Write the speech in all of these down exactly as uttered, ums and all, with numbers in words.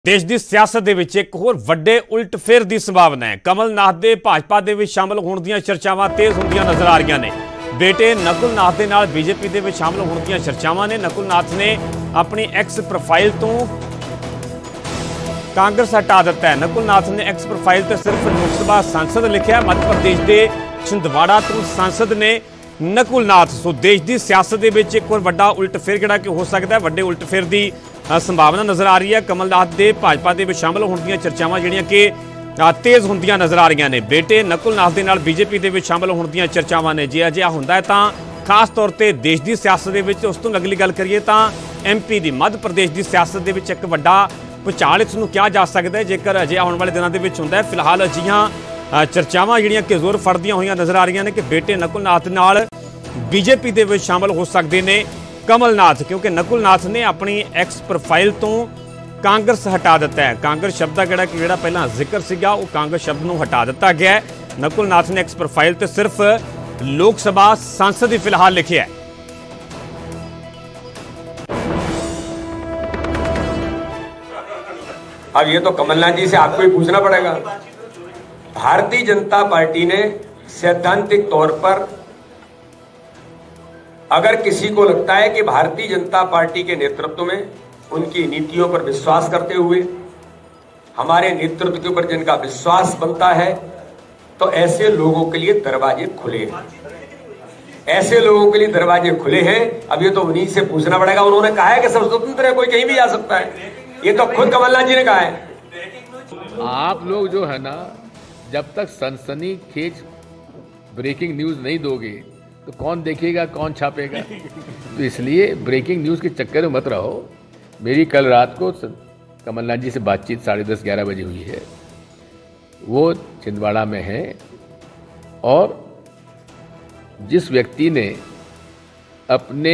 देश की सियासत दे विच एक होर वड्डे उल्ट फेर की संभावना है। कमलनाथ के भाजपा दे विच शामिल होने दी चर्चावां तेज होंदियां नजर आ रही ने। बेटे नकुल नाथ के नाल बीजेपी दे विच शामिल होने दी चर्चावां ने। नकुल नाथ ने अपनी एक्स प्रोफाइल तो कांग्रेस हटा दिता है। नकुल नाथ ने एक्स प्रोफाइल तो सिर्फ लोकसभा सांसद लिखा। मध्य प्रदेश के छिंदवाड़ा तो सांसद ने नकुल नाथ। सो देश की सियासत के एक और वड्डा उल्ट फेर जिहड़ा कि हो सकता है, वड्डे उल्ट फेर की संभावना नज़र आ रही है। कमलनाथ के भाजपा के शामिल होने दी चर्चावां जिहड़ियां कि तेज होंदियां नज़र आ रही ने। बेटे नकुल नाथ के नाल बीजेपी के शामिल होने दी चर्चावां ने। जे अजिहा हुंदा है तां खास तौर पर देश की सियासत के विच उस तों अगली गल करिए तां एम पी की मध्य प्रदेश की सियासत के विच एक वड्डा भुचाल इसनूं कहा जा सकता है जेकर अजिहा आउण वाले दिनों के विच हुंदा है। फिलहाल अजिहियां चर्चावां जिहड़ियां कि जोर फड़दियां होईयां नज़र आ रही ने कि बेटे नकुल नाथ नाल बीजेपी के विच शामिल हो सकते हैं कमलनाथ, क्योंकि नकुल नाथ ने अपनी एक्स प्रोफाइल तो कांग्रेस हटा दिता है। कांग्रेस शब्द का जिहड़ा कि जिहड़ा पहला जिक्र सीगा वो कांग्रेस शब्द को हटा दिता गया है। नकुल नाथ ने एक्स प्रोफाइल तो सिर्फ लोकसभा सांसद ही फिलहाल लिखे है। अब ये तो कमलनाथ जी से आपको ही पूछना पड़ेगा। भारतीय जनता पार्टी ने सैद्धांतिक तौर पर अगर किसी को लगता है कि भारतीय जनता पार्टी के नेतृत्व में उनकी नीतियों पर विश्वास करते हुए हमारे नेतृत्व के ऊपर जिनका विश्वास बनता है, तो ऐसे लोगों के लिए दरवाजे खुले हैं। ऐसे लोगों के लिए दरवाजे खुले हैं। अब ये तो उन्हीं से पूछना पड़ेगा। उन्होंने कहा है कि सब स्वतंत्र है, कोई कहीं भी जा सकता है। ये तो खुद कमलनाथ जी ने कहा है। आप लोग जो है ना, जब तक सनसनीखेज ब्रेकिंग न्यूज नहीं दोगे तो कौन देखेगा, कौन छापेगा। तो इसलिए ब्रेकिंग न्यूज़ के चक्कर में मत रहो। मेरी कल रात को कमलनाथ जी से बातचीत साढ़े दस ग्यारह बजे हुई है। वो छिंदवाड़ा में है और जिस व्यक्ति ने अपने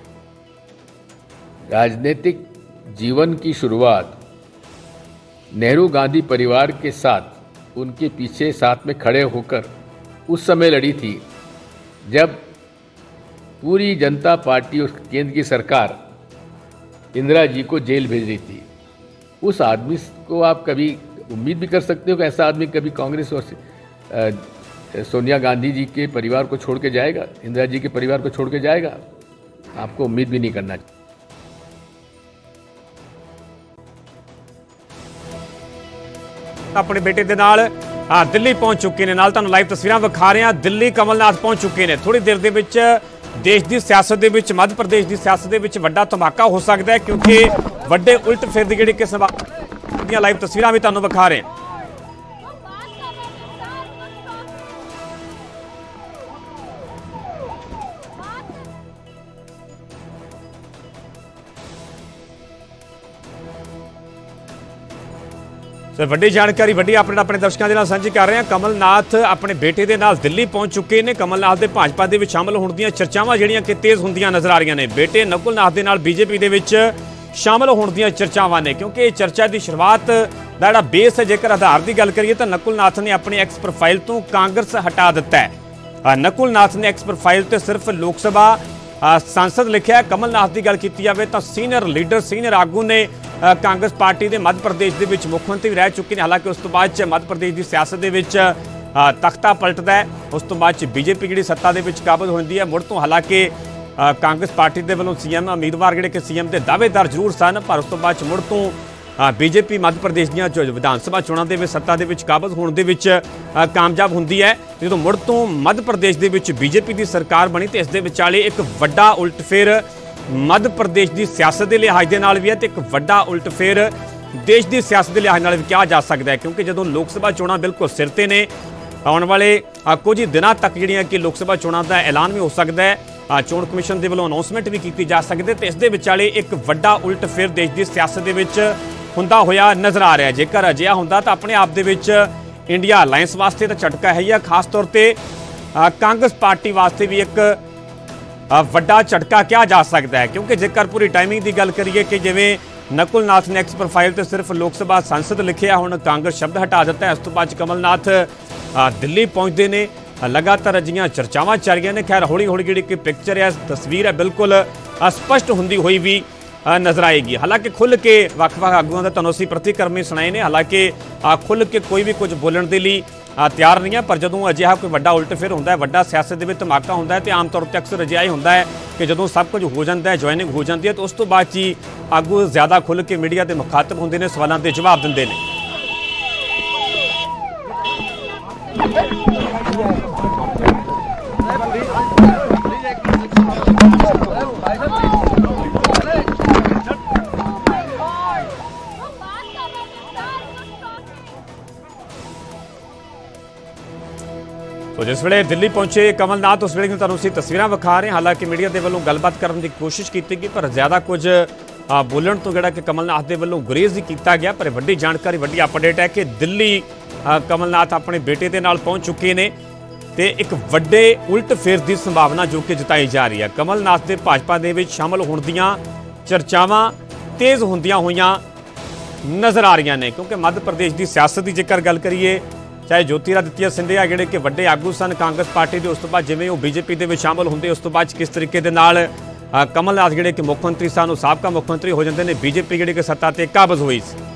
राजनीतिक जीवन की शुरुआत नेहरू गांधी परिवार के साथ उनके पीछे साथ में खड़े होकर उस समय लड़ी थी जब पूरी जनता पार्टी और केंद्र की सरकार इंदिरा जी को जेल भेज रही थी, उस आदमी को आप कभी उम्मीद भी कर सकते हो कि ऐसा आदमी कभी कांग्रेस और सोनिया गांधी जी के परिवार को छोड़ के जाएगा, इंदिरा जी के परिवार को छोड़ के जाएगा? आपको उम्मीद भी नहीं करना चाहिए। अपने बेटे के नाल हाँ दिल्ली पहुंच चुके हैं। नाल तुहानूं लाइव तस्वीरां विखा रहे हैं। दिल्ली कमलनाथ पहुंच चुके हैं। थोड़ी देर दे विच देश की सियासत दे विच मध्य प्रदेश की सियासत दे विच वड्डा धमाका हो सकता है, क्योंकि वड्डे उल्ट फेर दी जिहड़ी कि संभावना दी लाइव तस्वीरां भी तुहानूं विखा रहे हैं। सर वड्डी जानकारी वड्डी अपडेट अपने दर्शकों के नाल सांझी कर रहे हैं। कमलनाथ अपने बेटे के नाल दिल्ली पहुंच चुके हैं। कमलनाथ के भाजपा के शामिल होने दी चर्चावां जिहड़ियां कि तेज होंदियां नजर आ रही ने। बेटे नकुल नाथ के नाल बीजेपी के विच शामिल होने दी चर्चावां ने, क्योंकि चर्चा की शुरुआत का जिहड़ा बेस है, जेकर आधार की गल करिए तो नकुल नाथ ने अपनी एक्स प्रोफाइल तो कांग्रेस हटा दिता है। नकुल नाथ ने एक्स प्रोफाइल तो सिर्फ लोकसभा सांसद लिखा है। कमलनाथ की गल की जाए तो सीनियर लीडर सीनियर आगू ने कांग्रेस पार्टी के मध्य प्रदेश के विच मुख्यमंत्री रह चुके हैं। हालांकि उस तो बाद मध्य प्रदेश की सियासत के विच तख्ता पलटदा है। उस तो बाद बीजेपी जी सत्ता के विच काबज होती है मुड़ तो। हालांकि कांग्रेस पार्टी के वालों सीएम उम्मीदवार जिहड़े कि सीएम के दावेदार जरूर सन, पर उस तो बाद मुड़ तो बीजेपी मध्य प्रदेश दी जो विधान सभा चोणां दे विच सत्ता के विच काबज होने दे विच कामयाब होंदी है। जो मुड़ तो मध्य प्रदेश के विच बीजेपी की सरकार बनी तो इस दे विचाले एक वड्डा उल्ट फेर मध्य प्रदेश की सियासत के लिहाज के नाल भी है, तो एक वड्डा उल्ट फेर देश की सियासत के लिहाज नाल भी कहा जा सकता है। क्योंकि जो लोकसभा चोणां बिल्कुल सिर ते ने, आने वाले कुछ ही दिनों तक जिहड़ियां कि लोकसभा चोणां का ऐलान भी हो सकता है, चोण कमिशन के वालों अनाउंसमेंट भी की जा सकती है। तो इस दे विचाले एक वड्डा उल्ट फेर देश की सियासत के विच हुंदा होया नज़र आ रहा है। जेकर अजिहा हुंदा तो अपने आप दे विच इंडिया अलायंस वास्ते तो झटका है ही है, खास तौर पर कांग्रेस पार्टी वास्ते भी एक वड्डा झटका क्या जा सकता है। क्योंकि जेकर पूरी टाइमिंग की गल करिए कि जिवें नकुल नाथ ने एक्स प्रोफाइल तो सिर्फ लोकसभा सांसद लिखे, हुण कांग्रेस शब्द हटा दिता है। उस तो बाद कमलनाथ दिल्ली पहुंचते हैं। लगातार अजिहियां चर्चावां चल रही ने। खैर हौली हौली जिहड़ी कि पिक्चर है, तस्वीर है, बिल्कुल स्पष्ट होंदी हुई भी नज़र आएगी। हालांकि खुल के ਵੱਖ-ਵੱਖ ਆਗੂਆਂ ਦਾ ਤੁਹਾਨੂੰ ਅਸੀਂ ਪ੍ਰਤੀਕਰਮੀ ਸੁਣਾਏ ਨੇ, ਹਾਲਾਂਕਿ खुल के कोई भी कुछ बोलण ਦੇ ਲਈ ਤਿਆਰ नहीं है, पर ਜਦੋਂ ਅਜਿਹਾ ਕੋਈ ਵੱਡਾ ਉਲਟ ਫਿਰ ਹੁੰਦਾ ਹੈ, ਵੱਡਾ ਸਿਆਸਤ ਦੇ ਵਿੱਚ ਧਮਾਕਾ ਹੁੰਦਾ ਹੈ ਤੇ ਆਮ ਤੌਰ ਤੇ ਅਕਸਰ ਅਜਿਹਾ ਹੀ ਹੁੰਦਾ ਹੈ ਕਿ ਜਦੋਂ ਸਭ ਕੁਝ ਹੋ ਜਾਂਦਾ ਹੈ, ਜੁਆਇਨਿੰਗ ਹੋ ਜਾਂਦੀ ਹੈ, ਤਾਂ ਉਸ ਤੋਂ ਬਾਅਦ 'ਚ ਹੀ ਆਗੂ ਜ਼ਿਆਦਾ ਖੁੱਲ੍ਹ ਕੇ ਮੀਡੀਆ ਦੇ ਮੁਖਾਤਬ ਹੁੰਦੇ ਨੇ, ਸਵਾਲਾਂ ਦੇ ਜਵਾਬ ਦਿੰਦੇ ਨੇ। तो जिस वे दिल्ली पहुंचे कमलनाथ उस वे तुहानूं असीं तस्वीरां विखा रहे हैं। हालांकि मीडिया के वलों गलबात करने की कोशिश की गई, पर ज़्यादा कुछ बोलण तो जिहड़ा कि कमलनाथ के वलों गुरेज ही किया गया। पर वड्डी जानकारी वड्डी अपडेट है कि दिल्ली कमलनाथ अपने बेटे के नाल पहुंच चुके हैं तो एक वड्डे उल्ट फेर की संभावना जो कि जताई जा रही है। कमलनाथ के भाजपा दे विच शामिल होण दीआं चर्चावां तेज़ होंदियां होइयां नज़र आ रही ने, क्योंकि मध्य प्रदेश की सियासत की जेकर गल करिए, चाहे ज्योतिरादित्य सिंधिया जिहड़े कि वड्डे आगू सन कांग्रेस पार्टी के, उस तो बाद जिवें वो बीजेपी के शामिल होंदे, उस तो बाद किस तरीके दे नाल कमलनाथ जिहड़े कि मुख्य मंत्री सन साबका मुख्य मंत्री हो जाते हैं, बीजेपी जिहड़ी कि सत्ता ते काबज हुई सी।